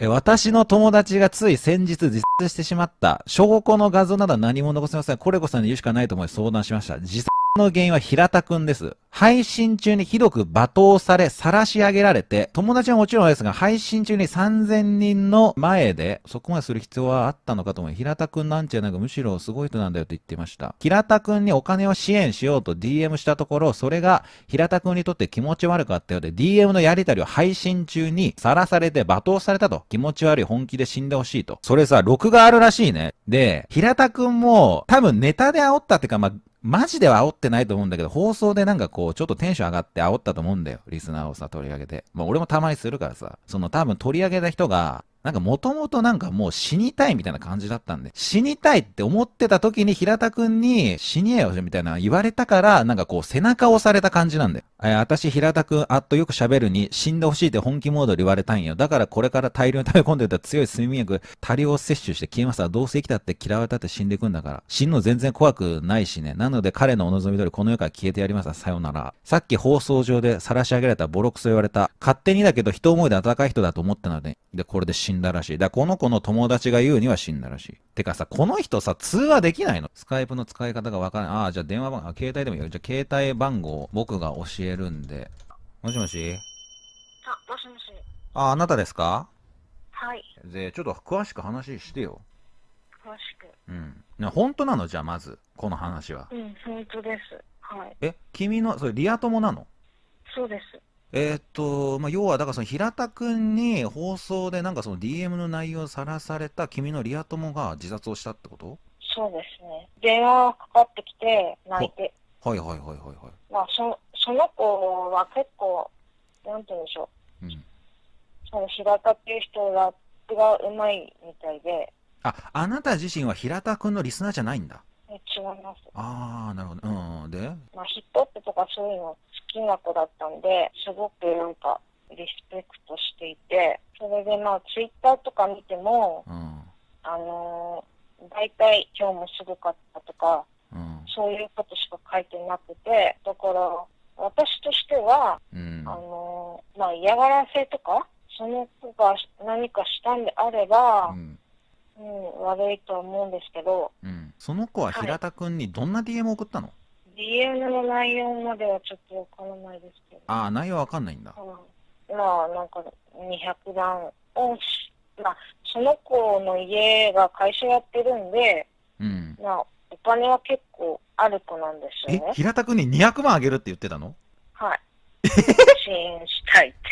私の友達がつい先日自殺してしまった。証拠の画像などは何も残せません。コレコさんに言うしかないと思い相談しました。自殺の原因は平田くんです。配信中にひどく罵倒され、晒し上げられて、友達はもちろんですが、配信中に3000人の前で、そこまでする必要はあったのかと思い、平田くんなんちゃなくむしろすごい人なんだよと言っていました。平田くんにお金を支援しようと DM したところ、それが平田くんにとって気持ち悪かったようで、DM のやり取りを配信中に晒されて罵倒されたと。気持ち悪い、本気で死んでほしいと。それさ、録画あるらしいね。で、平田くんも多分ネタで煽ったってか、マジでは煽ってないと思うんだけど、放送でなんかこう、ちょっとテンション上がって煽ったと思うんだよ。リスナーをさ、取り上げて。俺もたまにするからさ、その多分取り上げた人が、なんかもともとなんかもう死にたいみたいな感じだったんで、死にたいって思ってた時に平田くんに死にえよみたいな言われたから、なんかこう背中を押された感じなんだよ。私平田くん、よく喋るに死んでほしいって本気モードで言われたんよ。だからこれから大量に食べ込んでた強い睡眠薬、多量摂取して消えますわ。どうせ生きたって嫌われたって死んでいくんだから。死ぬの全然怖くないしね。なので彼のお望み通りこの世から消えてやりますわ。さようなら。さっき放送上で晒し上げられたボロクソ言われた。勝手にだけど人思いで温かい人だと思ったので、これで死んだらしい。この子の友達が言うには死んだらしい。てかさ、この人さ、通話できないの？スカイプの使い方がわからない。じゃあ電話番号、携帯でもいいよ。じゃあ携帯番号、僕が教えるんで。もしもし？ もしもし。 あなたですか？ はい。 で、ちょっと詳しく話してよ。 詳しく。 うん。本当なの？じゃあまず、この話は。 うん、本当です。はい。 君の、それリア友なの？ そうです。 要は、だからその平田くんに放送でなんかその DM の内容をさらされた君のリア友が自殺をしたってこと？ そうですね。電話がかかってきて、泣いて。 はいはいはいはいはい。 その子は結構、なんて言うんでしょう。その平田っていう人、ラップがうまいみたいで。 あなた自身は平田くんのリスナーじゃないんだ。 違います。 なるほど。でヒップホップとかそういうの好きな子だったんで、すごくなんかリスペクトしていて、それでツイッターとか見ても、大体今日もすごかったとか、そういうことしか書いてなくて、だから私としては、嫌がらせとか、その子が何かしたんであれば、悪いと思うんですけど、 その子は平田くんにどんな DM 送ったの？ DM の内容まではちょっとわからないですけど。 内容わかんないんだ。 なんか200段をその子の家が会社やってるんで、お金は結構ある子なんですよね。 平田くんに200万あげるって言ってたの？ はい。支援したいって。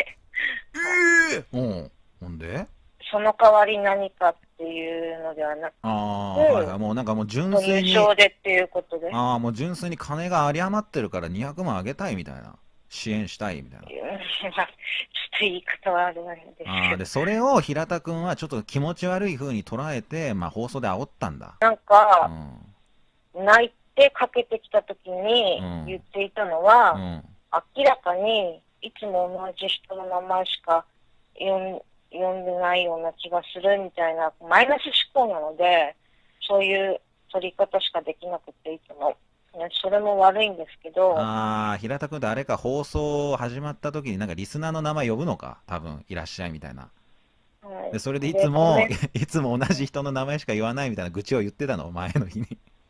ほんでその代わり何かっていうのではなくて、 もうなんかもう純粋に。 無償でっていうことで。 もう純粋に金が有り余ってるから200万あげたいみたいな。支援したいみたいな。 ちょっと言い方はあれなんですけど。 で、それを平田くんはちょっと気持ち悪い風に捉えて、放送で煽ったんだ。 なんか、泣いてかけてきた時に言っていたのは、明らかにいつも同じ人の名前しか呼んでないような気がするみたいな、マイナス思考なので、そういう取り方しかできなくていつも。それも悪いんですけど。 平田くんってあれか、放送始まった時になんかリスナーの名前呼ぶのか、多分、いらっしゃいみたいな。で、それでいつも同じ人の名前しか言わないみたいな愚痴を言ってたの、前の日に。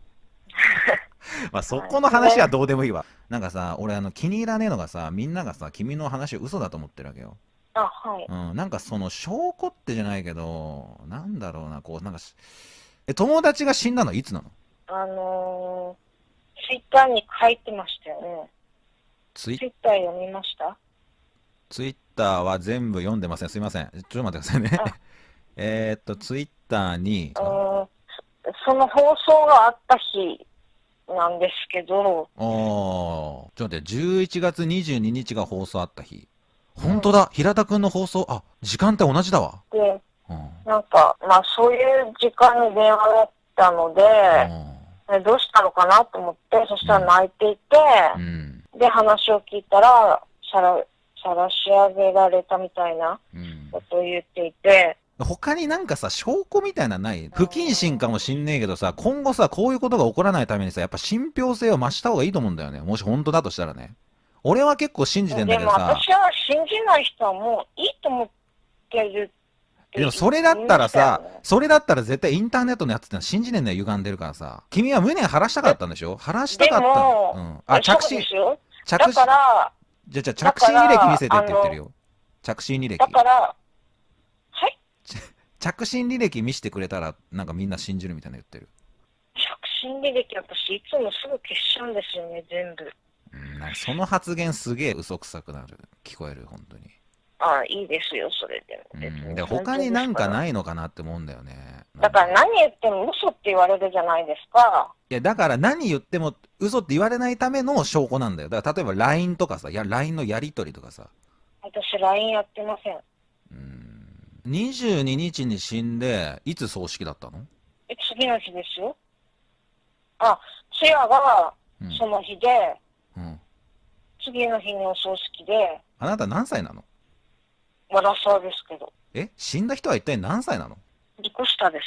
そこの話はどうでもいいわ。なんかさ、俺気に入らねえのがさ、みんながさ、君の話を嘘だと思ってるわけよ。 はい。 なんかその証拠ってじゃないけど、なんだろうな、なんか、友達が死んだのいつなの？ ツイッターに書いてましたよね。ツイッター読みました？ ツイッターは全部読んでません。すいません。ちょっと待ってくださいね。ツイッターに。 その放送があった日なんですけど。 ちょっと待って、11月22日が放送あった日。本当だ、平田くんの放送、時間帯同じだわ。 で、なんか、そういう時間に電話だったので、どうしたのかなと思って、そしたら泣いていて、で、話を聞いたら、晒し上げられたみたいなことを言っていて、 他になんかさ、証拠みたいなのない？不謹慎かもしんねえけどさ、今後さ、こういうことが起こらないためにさ、やっぱ信憑性を増した方がいいと思うんだよね。もし本当だとしたらね。俺は結構信じてんだけどさ。 でも私は信じない人はもういいと思ってるてでもそれだったらさ言いましたよね、 それだったら絶対インターネットのやつってのは信じねえんだよ、歪んでるからさ。君は胸晴らしたかったんでしょ？晴らしたかったでも、 うん。あ、着そうで信、 すよ。 着信、 だから、 じゃ、着信履歴見せてって言ってるよ。着信履歴。 だから、はい。 着信履歴見せてくれたら、なんかみんな信じるみたいな言ってる。 着信履歴、私いつもすぐ消しちゃうんですよね、全部。 なんかその発言すげえ嘘くさくなる。聞こえる、本当に。 ああ、いいですよ、それでも。 で、他になんかないのかなって思うんだよね。 だから何言っても嘘って言われるじゃないですか。 いや、だから何言っても嘘って言われないための証拠なんだよ。だから例えば LINE とかさ、LINE のやり取りとかさ。 私 LINE やってません。 22日に死んで、いつ葬式だったの？ 次の日ですよ。あ、通夜がその日で、次の日にお葬式で。 あなた何歳なの？ まだそうですけど。 死んだ人は一体何歳なの？ 離婚したです。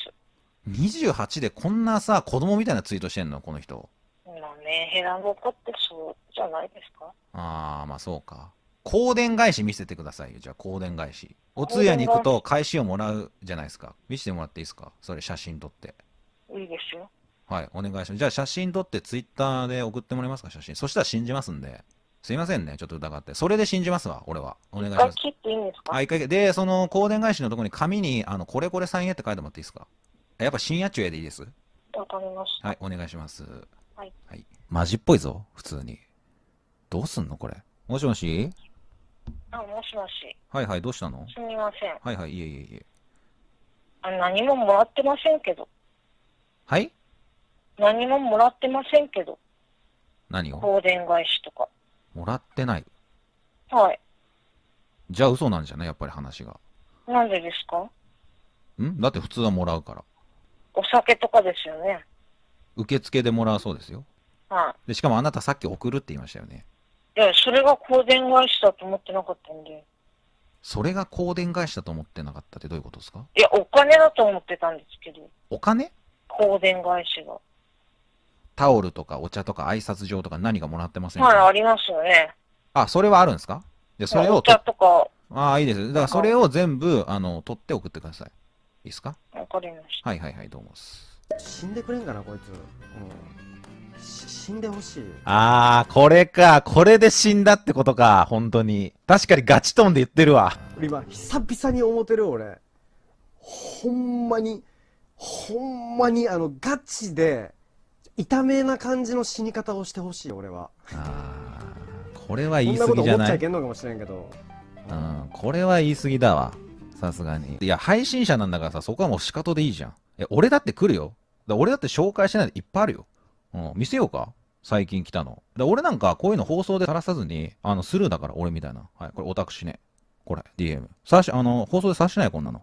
28でこんなさ、子供みたいなツイートしてんのこの人。 まあね、ヘラボコってそうじゃないですか。 ああ、まあそうか。香典返し見せてくださいよ。じゃあ香典返し。お通夜に行くと返しをもらうじゃないですか。見せてもらっていいですか？それ写真撮って。 いいですよ。 はい、お願いします。じゃあ写真撮ってツイッターで送ってもらえますか？写真。そしたら信じますんで。すいませんね。ちょっと疑って。それで信じますわ。俺は。お願いします。 一回切っていいんですか？ 一回。で、その香典返しのところに紙に、これこれサインへって書いてもらっていいですか？やっぱ深夜中へでいいです。 わかりました。 はい、お願いします。 はい。 はい。マジっぽいぞ、普通に。どうすんのこれ。もしもし？ もしもし。 はいはい、どうしたの？ すみません。 はいはい、いえいえいえ。 何ももらってませんけど。 はい？ 何ももらってませんけど。 何を？ 香典返しとか。 もらってない。 はい。 じゃあ嘘なんじゃない？やっぱり話が。 なんでですか？ だって普通はもらうから。 お酒とかですよね。 受付でもらうそうですよ。 はい。 で、しかもあなたさっき送るって言いましたよね。 いや、それが香典返しだと思ってなかったんで。 それが香典返しだと思ってなかったってどういうことですか？ いや、お金だと思ってたんですけど。 お金？ 香典返しが。 タオルとかお茶とか挨拶状とか何かもらってませんか？ はい、ありますよね。 あ、それはあるんですか？で、それをお茶とか。 ああ、いいです。だからそれを全部、取って送ってください。いいですか？ わかりました。 はいはいはい、どうもです。 死んでくれんかな、こいつ。死んでほしい。 あー、これか。これで死んだってことか。本当に。確かにガチトーンで言ってるわ。 俺今、久々に思ってる俺。ほんまに、ガチで、痛めな感じの死に方をしてほしい、俺は。 これは言い過ぎじゃない？ そんなこと思っちゃいけんのかもしれんけど。 これは言い過ぎだわ。さすがに。いや、配信者なんだからさ、そこはもう仕方でいいじゃん。俺だって来るよ。俺だって紹介してないでいっぱいあるよ。見せようか？最近来たの。俺なんかこういうの放送でさらさずに、スルーだから、俺みたいな。はい、これオタクシね。これ、DM。放送でさしてないこんなの。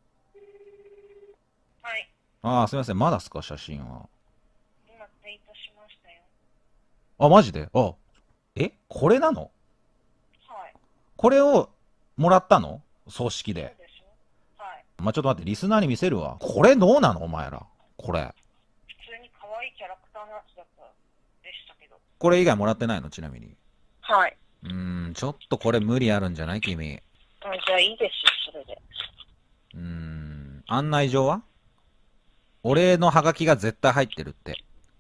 はい。 ああ、すいません。まだっすか、写真は。 今ツイートしましたよ。 あ、マジで？これなの？ はい。 これをもらったの？葬式で。 そうですよ。はい。 ちょっと待って、リスナーに見せるわ。これどうなのお前ら。これ。 普通に可愛いキャラクターのやつだったでしたけど。 これ以外もらってないの？ちなみに。 はい。 ちょっとこれ無理あるんじゃない君。 じゃあいいですよ、それで。 案内状は？俺のハガキが絶対入ってるって。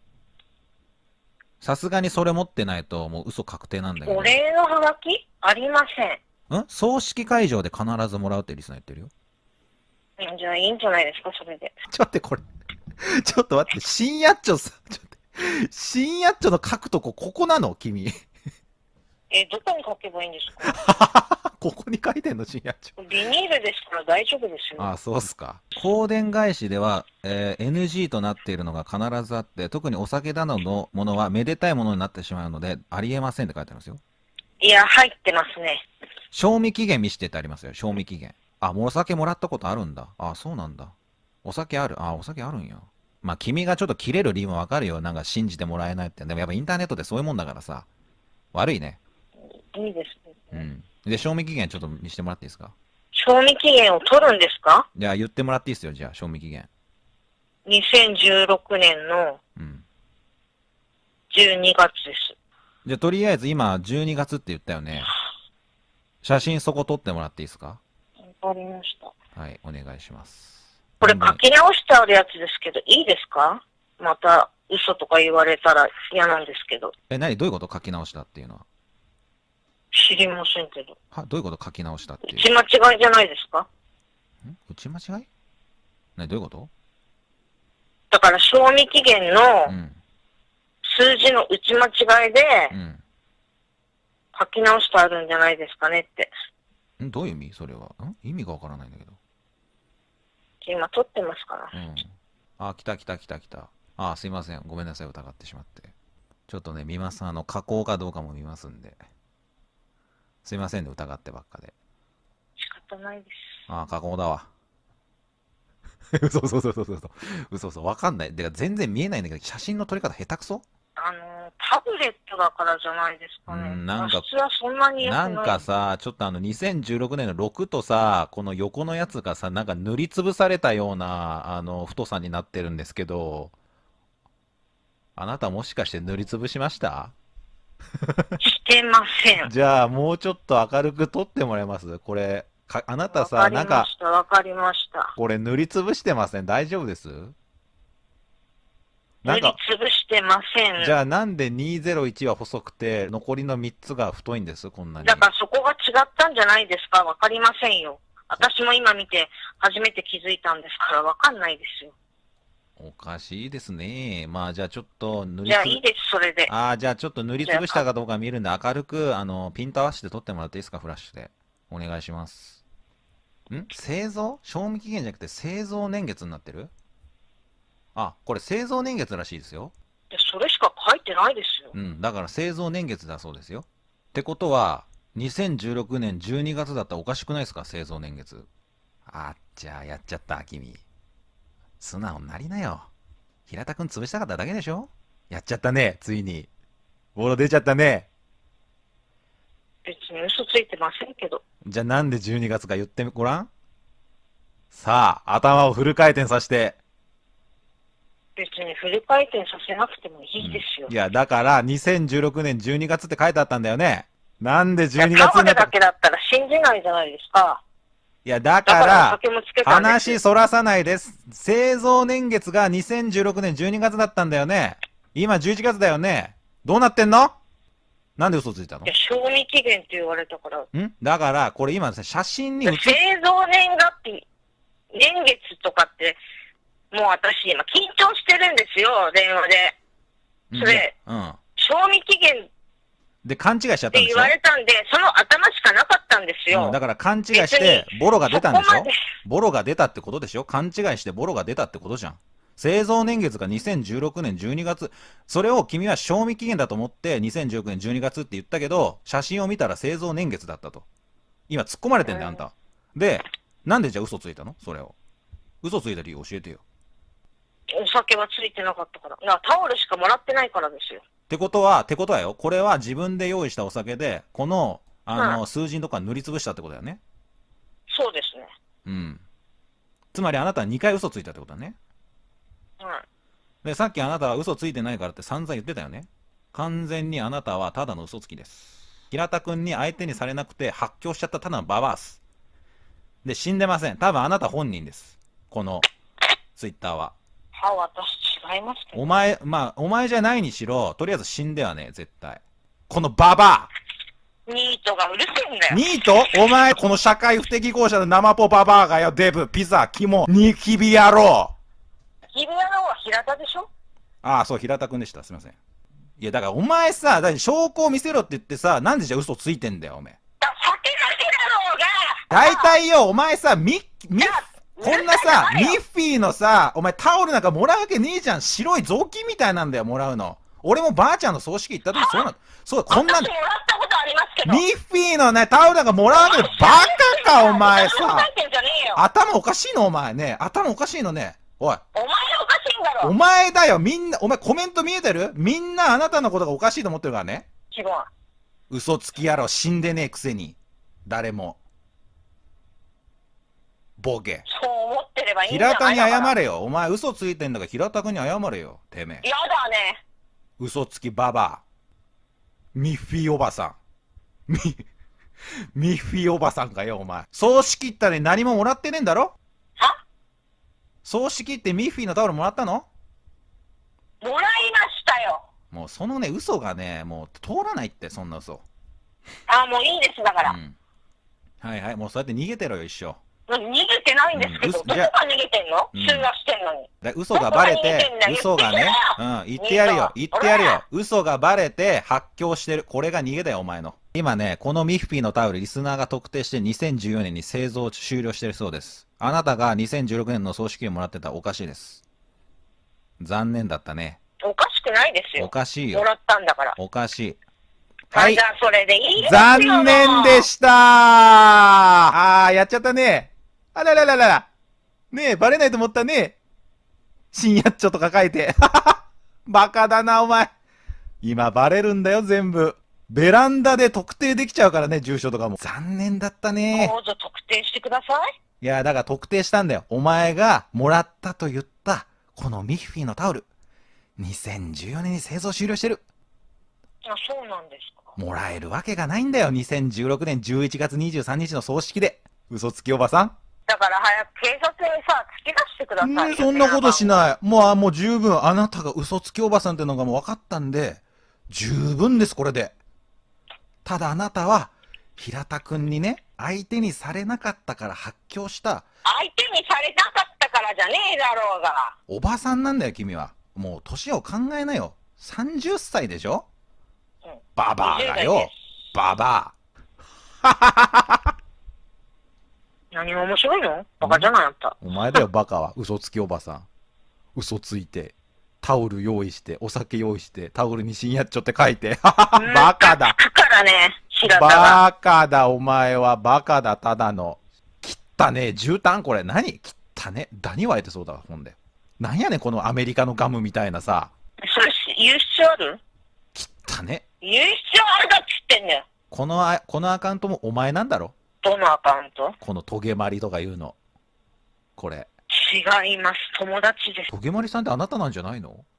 さすがにそれ持ってないともう嘘確定なんだけど。 お礼のハガキありません。 葬式会場で必ずもらうってリスナー言ってるよ。 じゃあいいんじゃないですか、それで。 ちょっと待って、これ。ちょっと待って、深夜っちょさ、深夜っちょの書くとこ、ここなの君。 どこに書けばいいんですか？ ここに書いてんの深夜っちょ。 ビニールですから大丈夫ですよ。 あ、そうっすか。香典返しでは、NG となっているのが必ずあって、特にお酒などのものはめでたいものになってしまうので、ありえませんって書いてありますよ。 いや、入ってますね。 賞味期限見してってありますよ、賞味期限。もうお酒もらったことあるんだ。そうなんだ。お酒ある。お酒あるんや。まあ、君がちょっと切れる理由もわかるよ。なんか信じてもらえないって。でもやっぱインターネットってそういうもんだからさ。悪いね。 いいですね。 で、賞味期限ちょっと見せてもらっていいですか？ 賞味期限を取るんですか？ じゃあ言ってもらっていいですよ、じゃあ、賞味期限。 2016年の12月です。 じゃあとりあえず今12月って言ったよね。写真そこ撮ってもらっていいですか？ わかりました。 はい、お願いします。 これ書き直してあるやつですけど、いいですか？また嘘とか言われたら嫌なんですけど。 何どういうこと書き直したっていうのは。 知りませんけど。 どういうこと書き直したっていう。 打ち間違いじゃないですか？ 打ち間違い？どういうこと？ だから賞味期限の数字の打ち間違いで書き直してあるんじゃないですかねって。 どういう意味それは。意味がわからないんだけど。 今撮ってますから。 来た。すいません。ごめんなさい。疑ってしまって。ちょっとね、見ます。加工かどうかも見ますんで。すいませんね。疑ってばっかで。 仕方ないです。 加工だわ。嘘。わかんない。全然見えないんだけど、写真の撮り方下手くそ？ タブレットだからじゃないですかね。 なんか、 普通はそんなに良くない。 なんかさ、ちょっと2016年の6とさ、この横のやつがさ、なんか塗りつぶされたような、太さになってるんですけど、あなたもしかして塗りつぶしました？ してません。 じゃあ、もうちょっと明るく撮ってもらえます？これ、あなたさ、 わかりました。 これ塗りつぶしてません？大丈夫です？ 塗りつぶしてません。 じゃあなんで201は細くて、残りの3つが太いんです？こんなに。 だからそこが違ったんじゃないですか？わかりませんよ。私も今見て初めて気づいたんですからわかんないですよ。 おかしいですね。まあじゃあちょっと塗りじゃあいいです、それで。 じゃあちょっと塗りつぶしたかどうか見るんで、明るく、ピント合わせて撮ってもらっていいですか？フラッシュで。お願いします。製造？賞味期限じゃなくて製造年月になってる？これ製造年月らしいですよ。 それしか書いてないですよ。 だから製造年月だそうですよ。ってことは、2016年12月だったらおかしくないですか？製造年月。じゃあやっちゃった、君。素直になりなよ。平田くん潰したかっただけでしょ？やっちゃったね、ついに。ボロ出ちゃったね。 別に嘘ついてませんけど。 じゃあなんで12月か言ってごらん。さあ、頭をフル回転させて。 別にフル回転させなくてもいいですよ。 いや、だから、2016年12月って書いてあったんだよね。なんで12月になった？ だけだったら信じないじゃないですか。 いや、だから、話そらさないです。製造年月が2016年12月だったんだよね。今11月だよね。どうなってんの？なんで嘘ついたの？ 賞味期限って言われたから。 だから、これ今写真に製造年月日、年月とかって、もう私今緊張してるんですよ、電話で。それ、賞味期限で勘違いしちゃったんでしょ？ って言われたんで、その頭しかなかったんですよ。 だから勘違いして、ボロが出たんでしょ？ボロが出たってことでしょ？勘違いしてボロが出たってことじゃん。製造年月が2016年12月。それを君は賞味期限だと思って2016年12月って言ったけど、写真を見たら製造年月だったと。今突っ込まれてんだよ、あんた。で、なんでじゃあ嘘ついたの？それを。嘘ついた理由教えてよ。 お酒はついてなかったから。タオルしかもらってないからですよ。 ってことはよ、これは自分で用意したお酒で、この、数字のとこは塗りつぶしたってことだよね。 そうですね。 つまりあなたは2回嘘ついたってことだね。で、さっきあなたは嘘ついてないからって散々言ってたよね。完全にあなたはただの嘘つきです。平田くんに相手にされなくて発狂しちゃったただのババアス。で、死んでません。多分あなた本人です。この、ツイッターは。 私違いますけど。 お前じゃないにしろ、とりあえず死んではね、絶対。このババアニートがうるせえんだよ。 ニート？お前、この社会不適合者の生ポババアがよ、デブ、ピザ、キモ、ニキビ野郎。 ニキビ野郎は平田でしょ？ そう、平田くんでした。すいません。いや、だからお前さ、証拠を見せろって言ってさ、なんでじゃ嘘ついてんだよ、お前。 酒だけだろうが！ 大体よ、お前さ、こんなさ、ミッフィーのさ、お前タオルなんかもらうわけねえじゃん。白い雑巾みたいなんだよ、もらうの。俺もばあちゃんの葬式行った時そうなの。そう、こんな、 私もらったことありますけど。 ミッフィーのね、タオルなんかもらうわけで、バカか、お前さ。頭おかしいの、お前ね。頭おかしいのね。おい。 お前がおかしいんだろ。 お前だよ、みんな、お前コメント見えてる？みんなあなたのことがおかしいと思ってるからね。 違う。 嘘つき野郎、死んでねえくせに。誰も。ボケ。 そう思ってればいいんじゃない平田に謝れよ。お前嘘ついてんだから平田君に謝れよ。てめえ。 やだね。 嘘つきババア。ミッフィーおばさん。 ミッフィーおばさんかよ、お前。葬式ったら何ももらってねえんだろ？ は？ 葬式ってミッフィーのタオルもらったの？ もらいましたよ。 もうそのね、嘘がね、もう通らないって、そんな嘘。 あ、もういいです、だから。 うん。はいはい、もうそうやって逃げてろよ、一生。 逃げてないんですけど、どこが逃げてんの？通話してんのに。 嘘がバレて、嘘がね、言ってやるよ、言ってやるよ。嘘がバレて発狂してる。これが逃げだよ、お前の。今ね、このミッフィーのタオル、リスナーが特定して2014年に製造終了してるそうです。あなたが2016年の葬式をもらってたらおかしいです。残念だったね。 おかしくないですよ。 おかしいよ。 もらったんだから。 おかしい。 はい。じゃあ、それでいいですよ。 残念でしたー。やっちゃったね。あららららら。ねえ、バレないと思ったね。深夜っちょとか書いて。バカだな、お前。今バレるんだよ、全部。ベランダで特定できちゃうからね、住所とかも。残念だったね。 どうぞ特定してください。 いや、だから特定したんだよ。お前がもらったと言った、このミッフィーのタオル。2014年に製造終了してる。 あ、そうなんですか。 もらえるわけがないんだよ。2016年11月23日の葬式で。嘘つきおばさん。 だから早く警察にさ、突き出してください。 そんなことしない。もう十分。あなたが嘘つきおばさんってのがもう分かったんで、十分です、これで。ただあなたは、平田くんにね、相手にされなかったから発狂した。 相手にされなかったからじゃねえだろうが。 おばさんなんだよ、君は。もう年を考えなよ。30歳でしょ？うん、ババアがよ。ババア。 何が面白いの？バカじゃないあった。 お前だよ、バカは。嘘つきおばさん。嘘ついて、タオル用意して、お酒用意して、タオルに深夜っちょって書いて。バカだ。 書くからね、平田が。 バカだ、お前は。バカだ、ただの。切ったね、絨毯これ何？切ったね。ダニ湧いてそうだわ、ほんで。なんやねん、このアメリカのガムみたいなさ。 それ、言う必要ある？ 切ったね。 言う必要あるかっつってんねん。 このアカウントもお前なんだろ？ どのアカウント？ このトゲマリとか言うの。これ。 違います。友達です。 トゲマリさんってあなたなんじゃないの？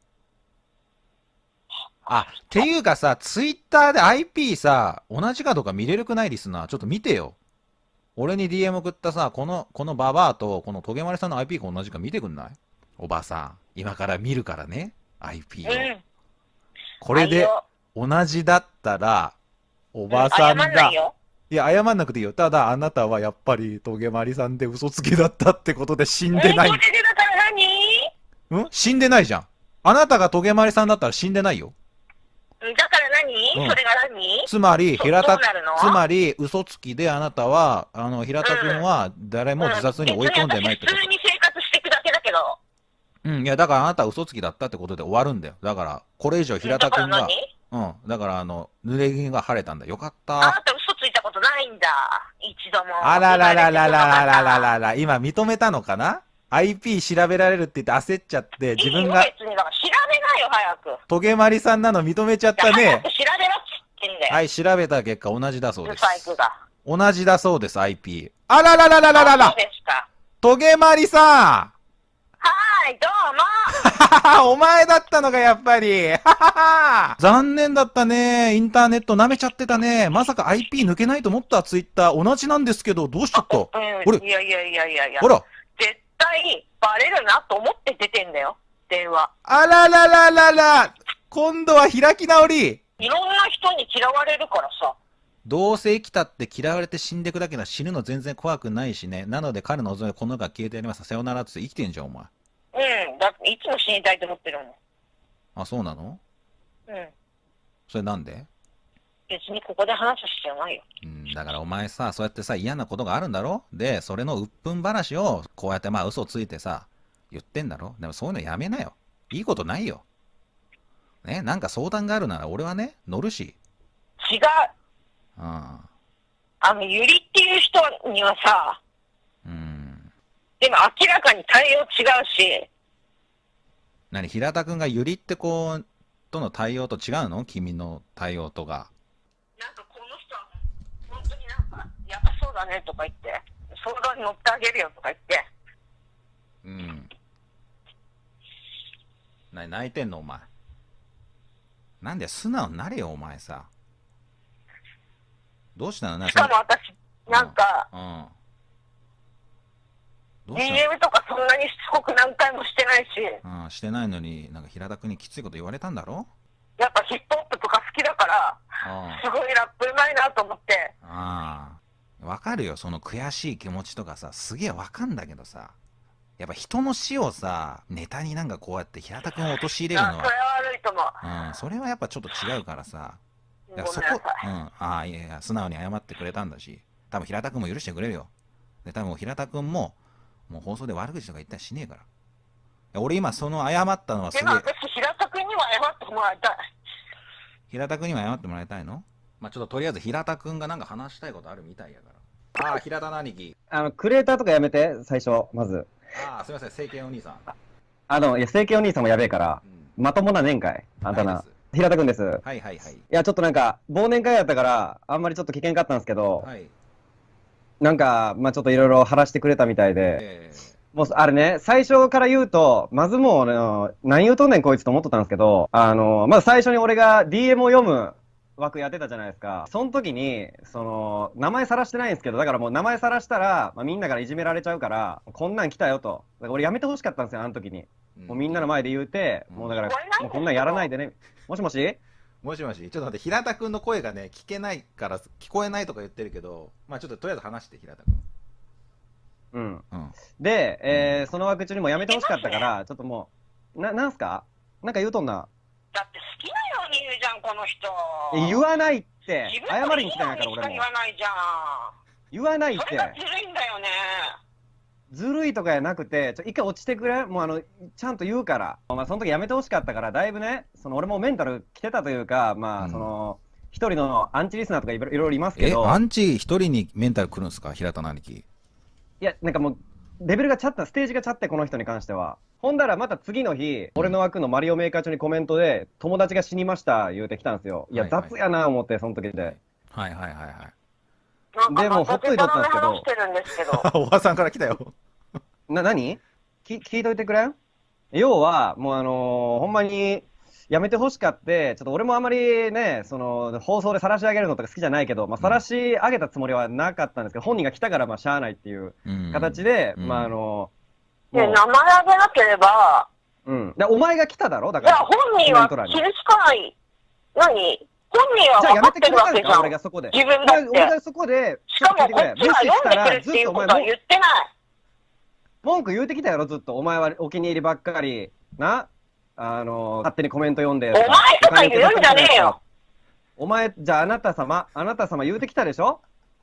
っていうかさ、ツイッターで IP さ、同じかどうか見れるくない？リスナー。ちょっと見てよ。俺に DM 送ったさ、このババアと、このトゲマリさんの IP が同じか見てくんない？おばさん、今から見るからね。IP を。これで、同じだったら、おばさんが、 謝んないよ。 いや、謝んなくていいよ。ただ、あなたはやっぱり、トゲマリさんで嘘つきだったってことで死んでない。 それでだから何？死んでないじゃん。あなたがトゲマリさんだったら死んでないよ。 だから何？それが何？ つまり、つまり、嘘つきであなたは、平田くんは誰も自殺に追い込んでないってこと。 普通に生活していくだけだけど。 いや、だからあなたは嘘つきだったってことで終わるんだよ。だから、これ以上平田くんが、だから濡れ衣が晴れたんだ。よかった。 あなた嘘ついたことないんだ。一度も。 あらららららららららら、今認めたのかな？ IP 調べられるって言って焦っちゃって、自分が。 別にだから調べなよ、早く。 トゲマリさんなの認めちゃったね。 早く調べろっつってんだよ。 はい、調べた結果同じだそうです。 ブサイクが。 同じだそうです、IP。あららららららら。 そうですか。 トゲマリさん。 はーい、どうも。 お前だったのか、やっぱり。残念だったね。インターネット舐めちゃってたね。まさか IP 抜けないと思った、ツイッター。同じなんですけど、どうしちゃった？ いやいやいやいやいや。 ほら。 絶対バレるなと思って出てんだよ、電話。 あららららら。今度は開き直り。 いろんな人に嫌われるからさ。 どうせ生きたって嫌われて死んでくだけな死ぬの全然怖くないしね。なので彼の望みはこの世から消えてやります。さよならって生きてんじゃん、お前。 だっていつも死にたいと思ってるもん。 あ、そうなの？それなんで？ 別にここで話す必要ないよ。 だからお前さ、そうやってさ、嫌なことがあるんだろ？で、それの鬱憤話を、こうやって嘘ついてさ、言ってんだろ？でもそういうのやめなよ。いいことないよ。ね、なんか相談があるなら俺はね、乗るし。 違う。ゆりっていう人にはさ、でも明らかに対応違うし。 平田くんがゆりって子との対応と違うの？君の対応とか。 なんかこの人は本当になんかやばそうだねとか言って、相談に乗ってあげるよとか言って。 泣いてんのお前。なんで素直になれよお前さ。 どうしたのね。 しかも私、なんか、 どうしたの DM とかそんなにしつこく何回もしてないし。 してないのに、なんか平田君にきついこと言われたんだろ？ やっぱヒップホップとか好きだから、すごいラップうまいなと思って。 わかるよ、その悔しい気持ちとかさ、すげえわかんだけどさ、やっぱ人の死をさ、ネタになんかこうやって平田君を陥れるのは、 それは悪いと思う。 それはやっぱちょっと違うからさ、いやそこ、いやいや、素直に謝ってくれたんだし、多分平田君も許してくれるよ。で、多分平田君も、もう放送で悪口とか言ったりしねえから。いや俺今その謝ったのはすげえ。 でも私平田君には謝ってもらいたい。 平田君には謝ってもらいたいの？まあちょっととりあえず平田君がなんか話したいことあるみたいやから。平田の兄貴。 クレーターとかやめて、最初、まず。 すいません、聖剣お兄さん。 いや、聖剣お兄さんもやべえから、まともな年会あんたな。平田君です。 はいはいはい。いや、ちょっとなんか、忘年会やったから、あんまりちょっと危険かったんですけど、なんか、まあちょっといろいろ話してくれたみたいで、もう、あれね、最初から言うと、まずもう、何言うとんねんこいつと思っとったんですけど、まず最初に俺が DM を読む枠やってたじゃないですか。その時に、名前さらしてないんですけど、だからもう名前さらしたら、みんなからいじめられちゃうから、こんなん来たよと。だから俺やめてほしかったんですよ、あの時に。もうみんなの前で言うて、もうだから、もうこんなんやらないでね。もしもしもしもし、ちょっと待って、平田君の声がね、聞けないから、聞こえないとか言ってるけど、まあちょっととりあえず話して、平田君。 で、その枠中にもやめてほしかったから、ちょっともう、なんすかなんか言うとんな。 だって好きなように言うじゃん、この人。 言わないって。謝りに来たんやから、俺も。 言わないじゃん。 言わないって。 それがずるいんだよね。 ずるいとかやなくて、一回落ちてくれ。もうちゃんと言うから。まあ、その時やめてほしかったから、だいぶね、俺もメンタル来てたというか、まあ、一人のアンチリスナーとかいろいろいますけど。 アンチ一人にメンタル来るんですか、平田の兄貴。 いや、なんかもう、レベルがちゃった、ステージがちゃって、この人に関しては。ほんだらまた次の日、俺の枠のマリオメーカー中にコメントで、友達が死にました言うてきたんですよ。いや、雑やな思って、その時で。 はいはいはいはい。 でも、ほっといとったんですけど。 おばさんから来たよ。 何聞いといてくれん？要は、もうほんまに、やめてほしかって、ちょっと俺もあまりね、放送で晒し上げるのとか好きじゃないけど、まあ、晒し上げたつもりはなかったんですけど、本人が来たからまあしゃあないっていう形で、まあ名前あげなければ。 お前が来ただろだから。 いや、本人は傷つかない。何本人は分かってるわけじゃん。 俺がそこで。 自分だって。 俺がそこで、 しかもこっちは読んでくれっていうことは言ってない。 文句言うてきたやろ、ずっと。お前はお気に入りばっかり。な勝手にコメント読んで。 お前とか言うんじゃねえよ。 お前、じゃああなた様言うてきたでしょ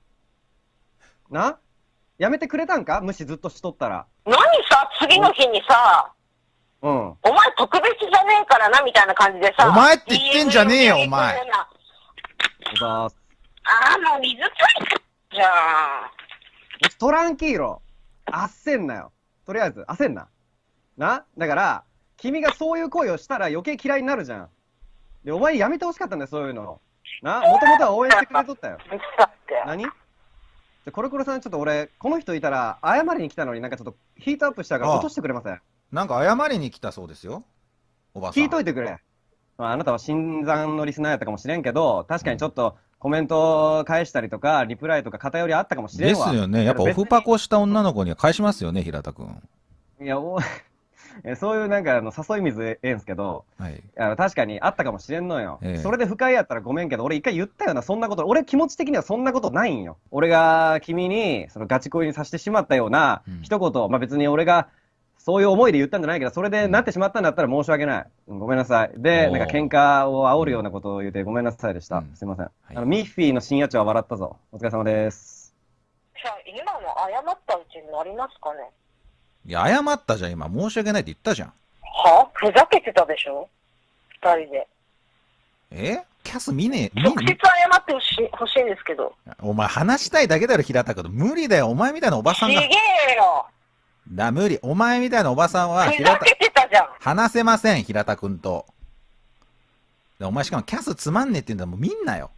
なやめてくれたんか無視ずっとしとったら。 何さ、次の日にさ、お前特別じゃねえからな、みたいな感じでさ。 お前って言ってんじゃねえよ、お前。 もう水ついてじゃん。 トランキーロ。焦んなよ。とりあえず、焦んな。だから、君がそういう行為をしたら余計嫌いになるじゃん。で、お前やめてほしかったんだよ、そういうの。もともとは応援してくれとったよ。何コロコロさん、ちょっと俺、この人いたら、謝りに来たのになんかちょっとヒートアップしたから落としてくれません？ なんか謝りに来たそうですよ。おばさん。 聞いといてくれ。あなたは新参のリスナーやったかもしれんけど、確かにちょっとコメント返したりとか、リプライとか偏りあったかもしれんわ。 ですよね。やっぱオフパコした女の子には返しますよね、平田くん。 いや、そういうなんか誘い水ええんすけど、確かにあったかもしれんのよ。それで不快やったらごめんけど、俺一回言ったよな、そんなこと。俺気持ち的にはそんなことないんよ。俺が君にガチ恋にさせてしまったような一言、まあ別に俺がそういう思いで言ったんじゃないけど、それでなってしまったんだったら申し訳ない。ごめんなさい。で、なんか喧嘩を煽るようなことを言ってごめんなさいでした。すいません。ミッフィーの深夜茶は笑ったぞ。お疲れ様です。 じゃあ、今の謝ったうちになりますかね？ いや、謝ったじゃん、今。申し訳ないって言ったじゃん。 は？ふざけてたでしょ？二人で。 キャス見ねえ。 直接謝ってほしいんですけど。 お前話したいだけだろ、平田君。無理だよ。お前みたいなおばさんが。 ちげえよ。 無理。お前みたいなおばさんは、 ふざけてたじゃん。 話せません、平田君と。お前しかもキャスつまんねえって言うんだもう見んなよ。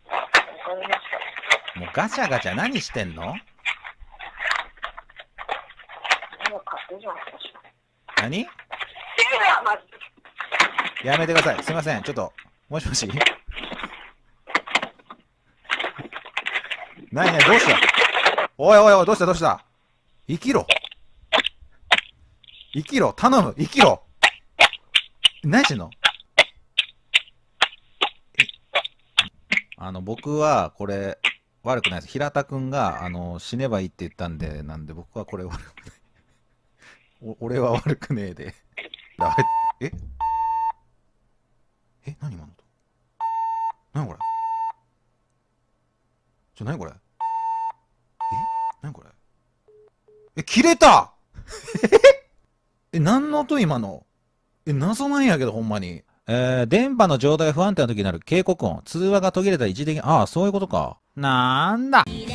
もうガチャガチャ何してんの？何？やめてください。すいません。ちょっと、もしもしなになに、どうした？おいおいおい、どうしたどうした？生きろ。生きろ、頼む、生きろ。何してんの？僕は、これ、悪くないです。平田くんが、死ねばいいって言ったんで、なんで僕はこれ悪くない。俺は悪くねえで。え何今の音。何これ。何これ。何これ。切れた何の音今の。謎なんやけど、ほんまに。電波の状態が不安定な時になる警告音。通話が途切れたら一時的に、ああ、そういうことか。なんだ。